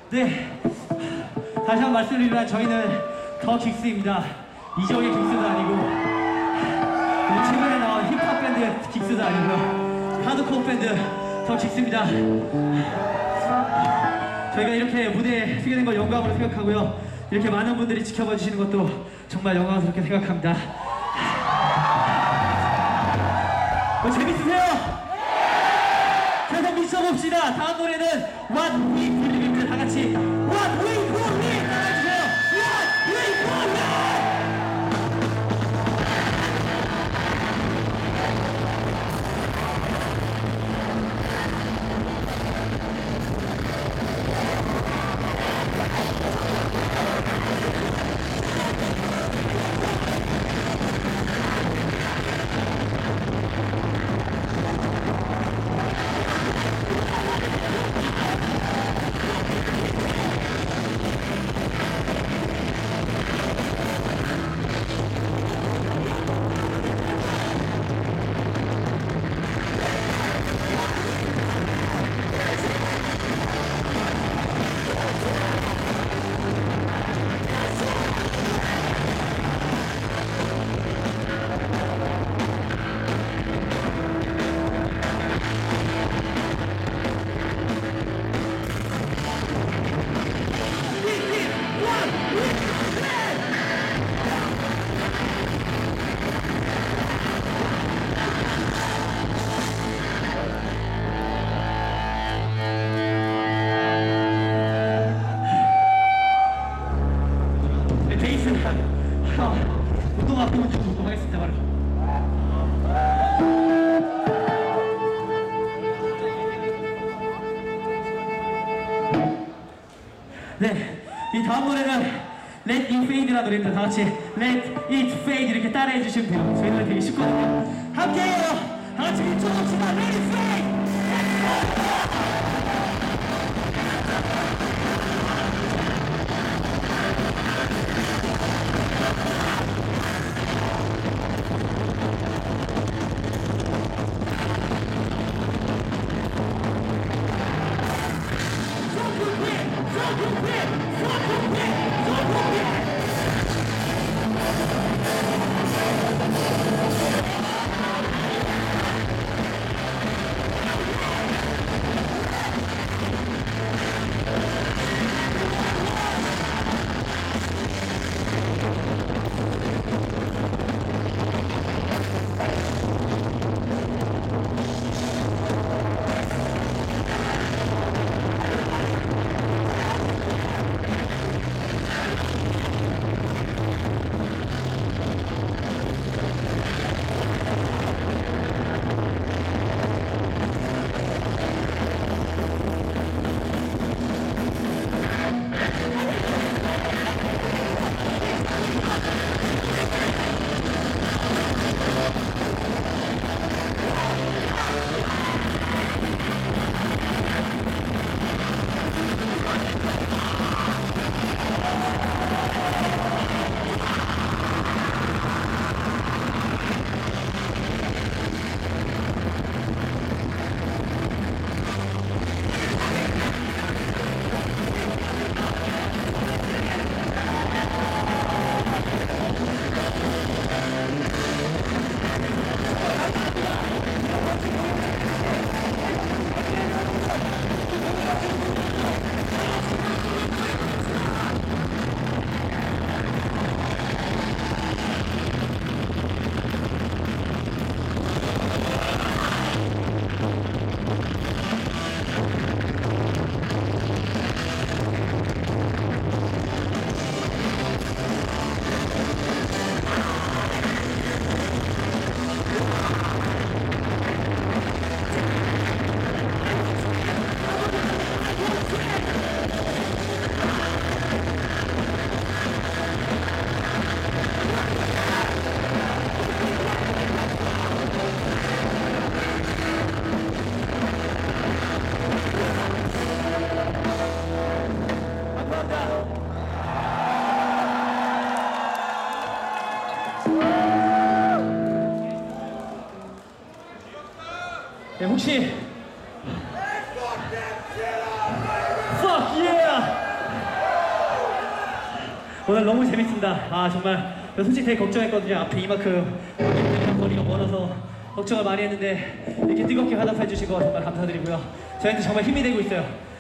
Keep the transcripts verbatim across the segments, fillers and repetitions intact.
네, 다시 한번 말씀드리면 저희는 더 긱스입니다. 이적의 긱스도 아니고 최근에 나온 힙합 밴드의 긱스도 아니고요, 하드코어 밴드 더 긱스입니다. 저희가 이렇게 무대에 서게 된 걸 영광으로 생각하고요, 이렇게 많은 분들이 지켜봐 주시는 것도 정말 영광스럽게 생각합니다. 뭐 재밌으세요? 계속 미쳐봅시다. 다음 노래는 What We Believe입니다. 다 같이 What We Believe 따라해주세요. What We Believe. 운동 앞으로 좀 운동하겠습니다. 바로 네, 이 다음 노래는 Let It Fade라는 노래입니다. 다 같이 Let It Fade 이렇게 따라해 주시면 돼요. 저희 노래 되게 쉽거든요. 함께해요. 다 같이 미쳐봅시다. Let It Fade. 네, 혹시 Fuck yeah! 오늘 너무 재밌습니다. 아 정말 솔직히 되게 걱정했거든요. 앞에 이만큼 거리가 멀어서 걱정을 많이 했는데 이렇게 뜨겁게 화답해 주시고 정말 감사드리고요. 저희한테 정말 힘이 되고 있어요.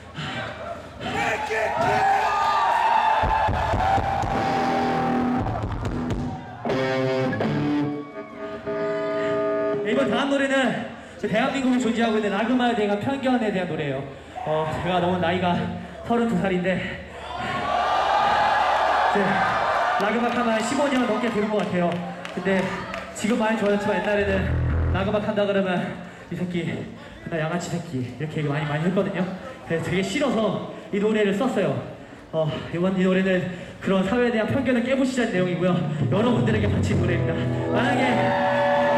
이번 다음 노래는 대한민국이 존재하고 있는 라그마에 대한 편견에 대한 노래예요. 어, 제가 너무 나이가 서른두 살인데 라그막 하면 십오 년 넘게 들은 것 같아요. 근데 지금 많이 좋아졌지만 옛날에는 라그막 한다 그러면 이 새끼 나 양아치 새끼 이렇게 얘기 많이 많이 했거든요. 그래서 되게 싫어서 이 노래를 썼어요. 어, 이번 이 노래는 그런 사회에 대한 편견을 깨부시자는 내용이고요. 여러분들에게 바친 노래입니다. 만약에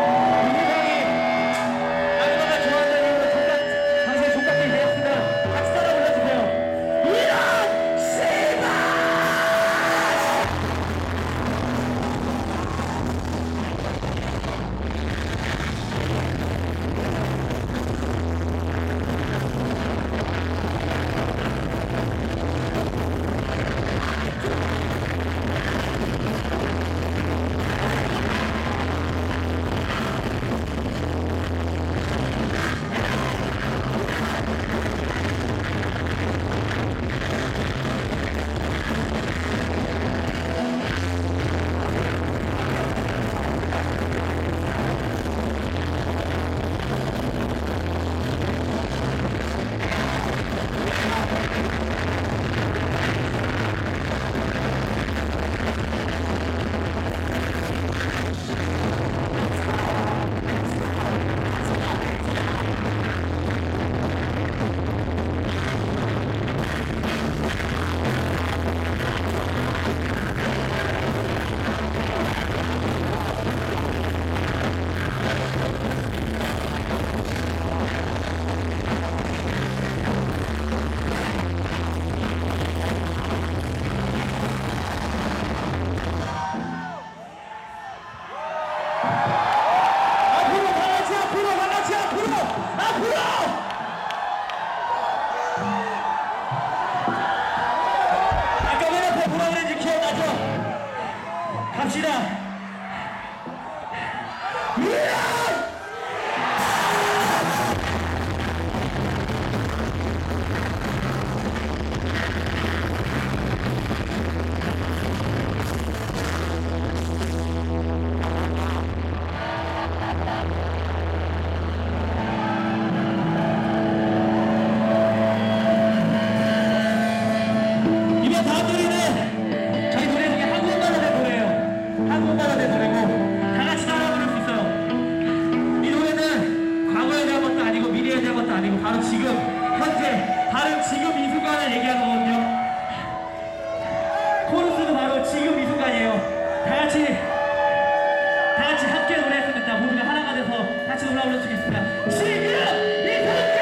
바로 지금 현재 바로 지금 이 순간을 얘기하는 거거든요. 코러스도 바로 지금 이 순간이에요. 다 같이 다 같이 함께 노래했으면 좋겠다. 모두가 하나가 돼서 같이 노래 불렀으면 좋겠습니다. 지금 이 순간!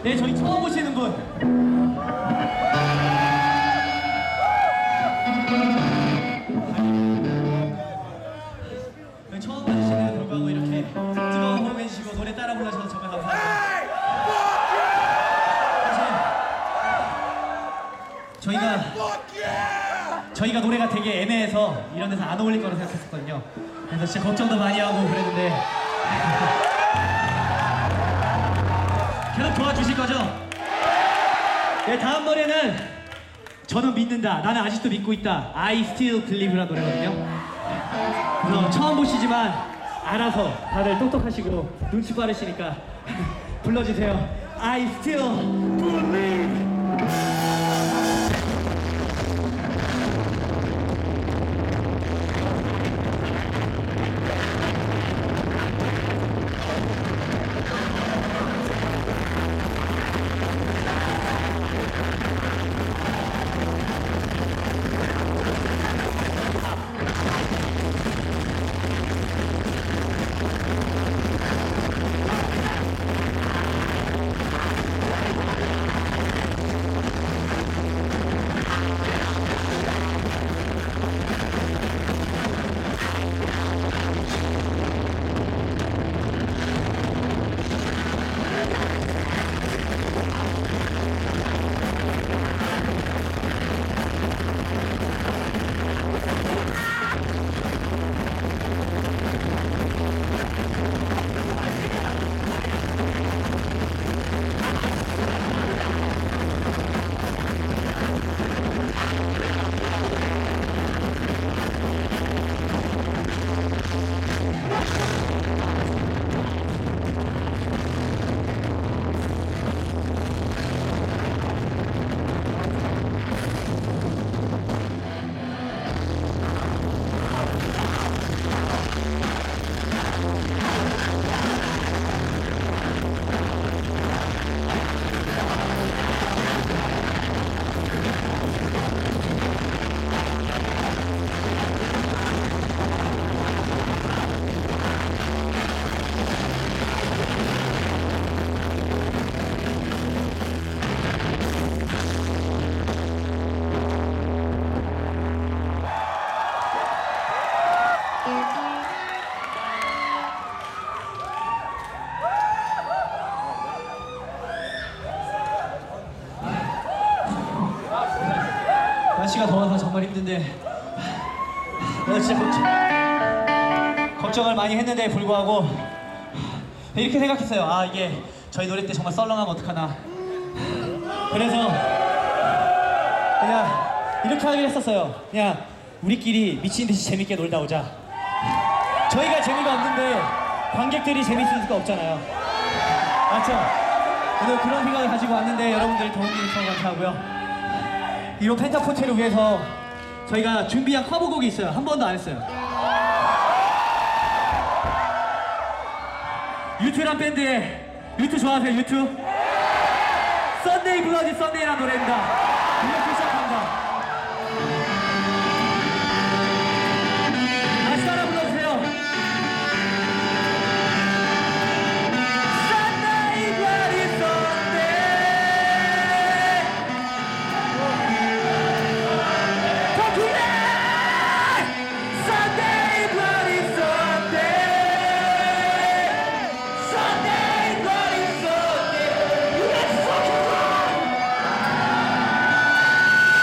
네, 저희 처음 보시는 분. 네, 처음 봐주시는 불구하고 이렇게 뜨거운 호응 해주시고 노래 따라 불러주셔서 정말 감사합니다. 사실 저희가 저희가 노래가 되게 애매해서 이런 데서 안 어울릴 거라 생각했었거든요. 그래서 진짜 걱정도 많이 하고 그랬는데 계속 도와주실 거죠? 네, 다음 노래는 저는 믿는다, 나는 아직도 믿고 있다, I Still Believe라는 노래거든요. 그래서 처음 보시지만 알아서 다들 똑똑하시고 눈치 빠르시니까 불러주세요. I Still Believe. 날씨가 더워서 정말 힘든데 오늘 진짜 걱정, 걱정을 많이 했는데 불구하고 이렇게 생각했어요. 아, 이게 저희 노래 때 정말 썰렁하면 어떡하나. 그래서 그냥 이렇게 하기로 했었어요. 그냥 우리끼리 미친듯이 재밌게 놀다 오자. 저희가 재미가 없는데 관객들이 재밌을 수가 없잖아요. 맞죠? 오늘 그런 생각을 가지고 왔는데 여러분들 도움 주셔서 감사하고요. 이런 펜타포테를 위해서 저희가 준비한 커버곡이 있어요. 한 번도 안 했어요. 유튜란 밴드에, 유튜 좋아하세요? 유튜? 썬데이 블러디 썬데이라는 노래입니다. 이렇게 시작합니다. 다시 따라 불러주세요. Sunday bloody Sunday. Sunday bloody Sunday. Sunday bloody Sunday. Let's fucking rock.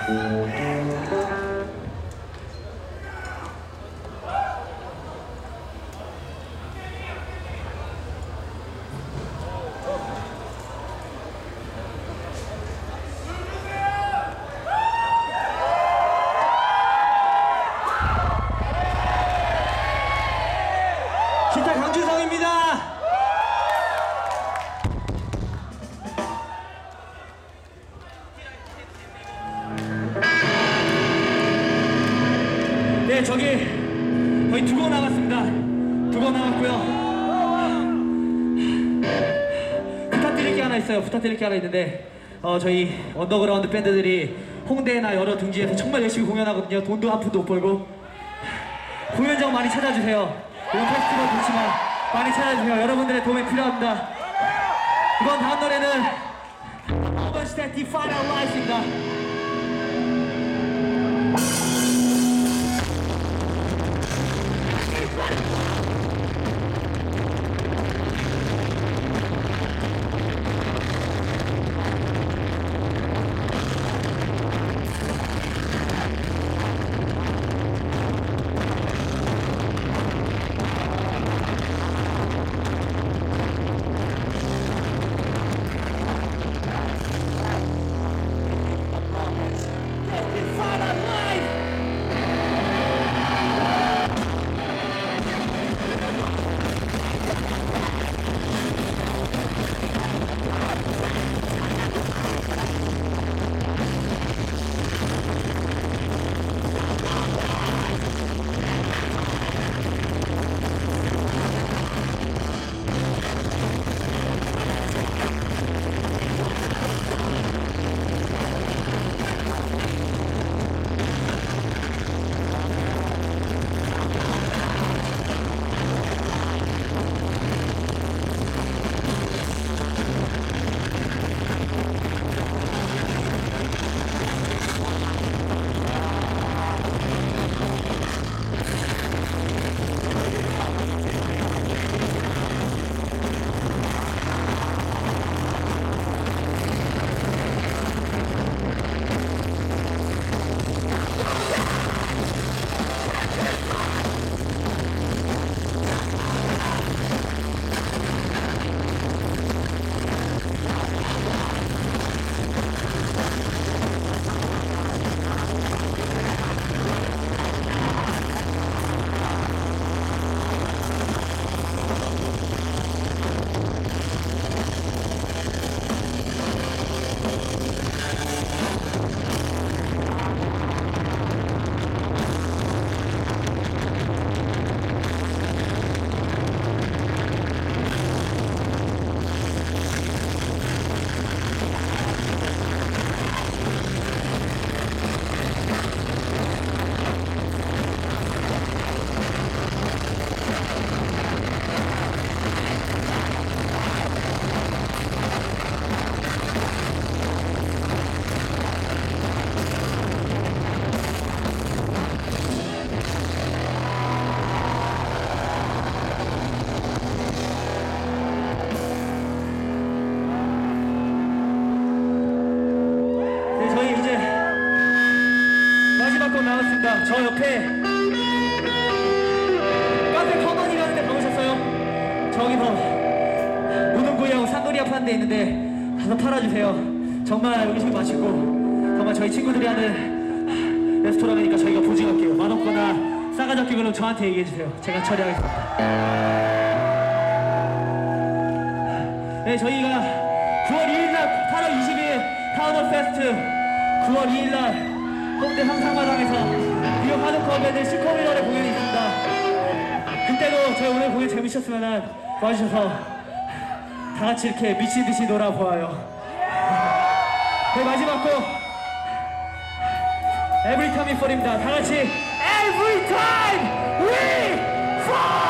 기타 강준성입니다. 네, 저기 거의 두 곡 남았습니다. 두 곡 남았고요. 부탁드릴 게 하나 있어요. 부탁드릴 게 하나 있는데 어, 저희 언더그라운드 밴드들이 홍대나 여러 등지에서 정말 열심히 공연하거든요. 돈도 한 푼도 못 벌고. 공연장 많이 찾아주세요. 이런 페스티벌 좋지만 많이 찾아주세요. 여러분들의 도움이 필요합니다. 이번 다음 노래는 어번 시대 The Final Life입니다. 저 옆에 카페 커먼이라는 데 가보셨어요? 저기서 무등구이하고 산놀이 파는 데 있는데 가서 팔아주세요. 정말 음식 맛있고 정말 저희 친구들이 하는 레스토랑이니까 저희가 보증할게요. 맛없거나 싸가지 없게 그러면 저한테 얘기해주세요. 제가 처리하겠습니다. 네, 저희가 구월 이일날 팔월 이십일 타운홀 페스트 구월 이일날 홍대 상상마당에서 뉴욕 하드코어 밴드 시코미너의 공연이 있습니다. 그때도 저희 오늘 공연 재밌었으면 와주셔서 다같이 이렇게 미친듯이 놀아보아요. 네, 마지막 곡 Every Time We Fall입니다. 다같이 Every Time We Fall!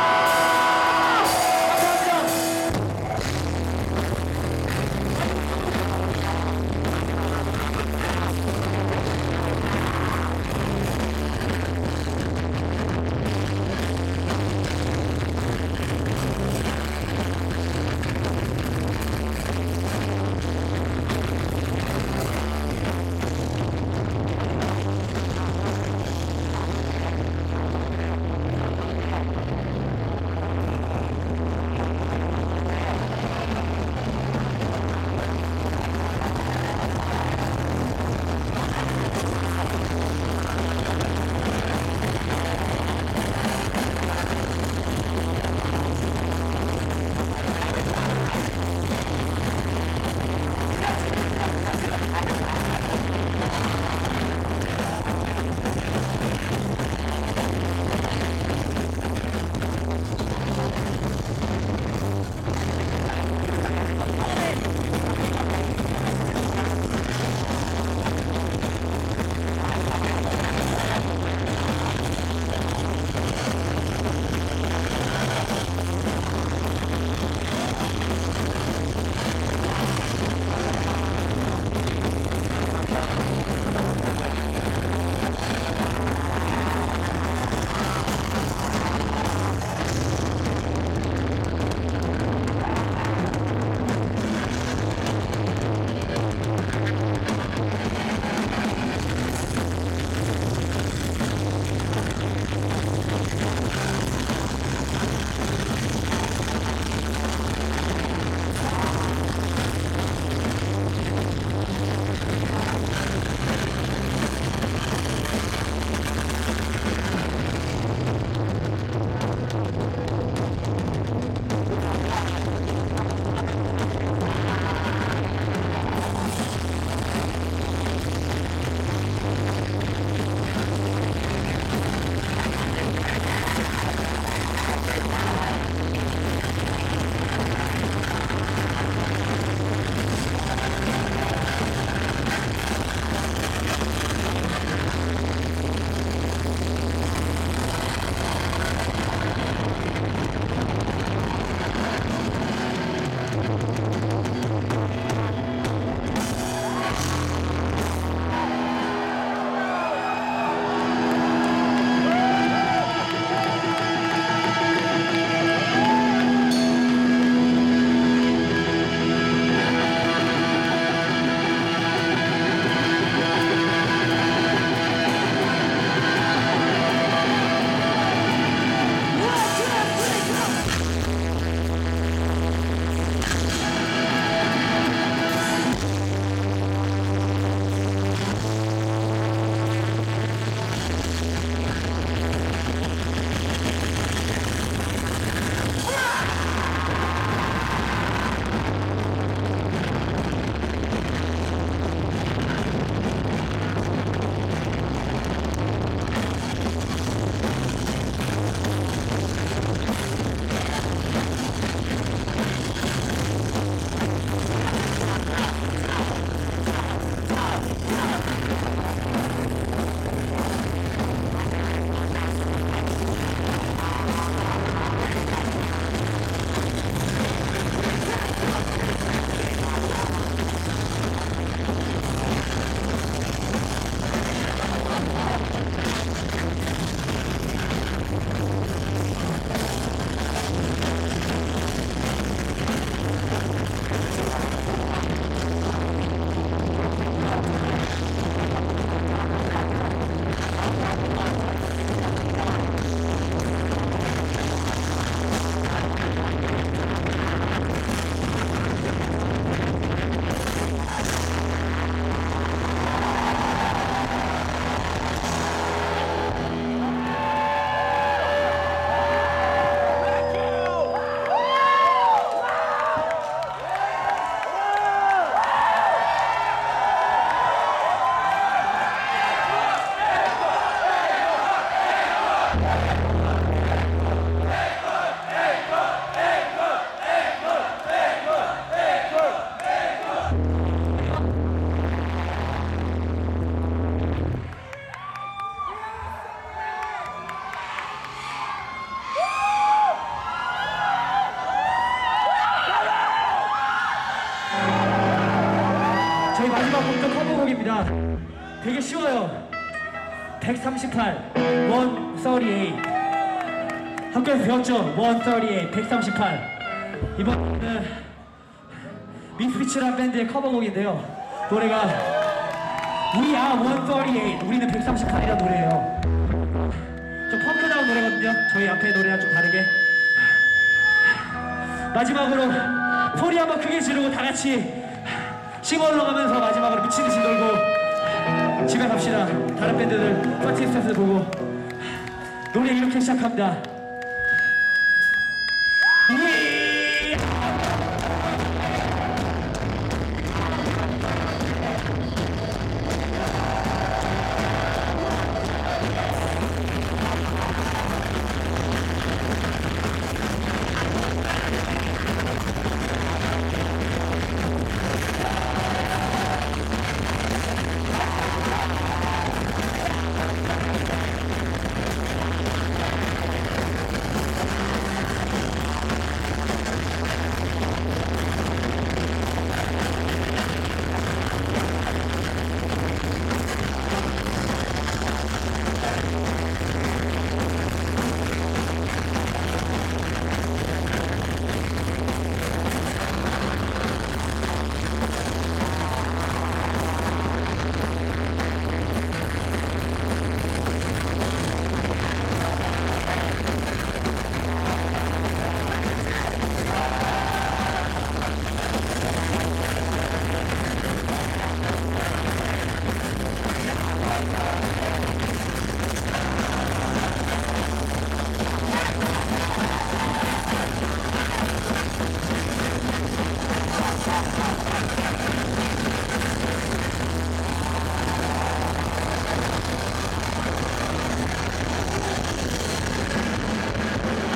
되게 쉬워요. 백삼십팔, 백삼십팔. 학교에서 배웠죠? 백삼십팔, 백삼십팔. 이번에는 미스피치라는 밴드의 커버곡인데요. 노래가 We are 백삼십팔, 우리는 백삼십팔이라는 노래예요. 좀 펑크다운 노래거든요. 저희 앞에 노래랑 좀 다르게. 마지막으로 소리 한번 크게 지르고 다 같이 싱어 올라가면서 마지막으로 미친듯이 놀고 집에 갑시다. 다른 밴드들 파티 스태프들 보고. 노래 이렇게 시작합니다. We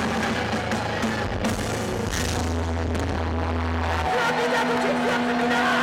감사합니다.